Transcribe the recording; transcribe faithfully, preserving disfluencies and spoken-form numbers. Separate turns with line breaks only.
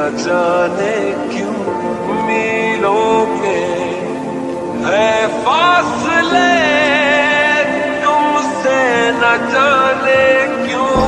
न जाने क्यों मीलों के है फासले, तुमसे न जाने क्यों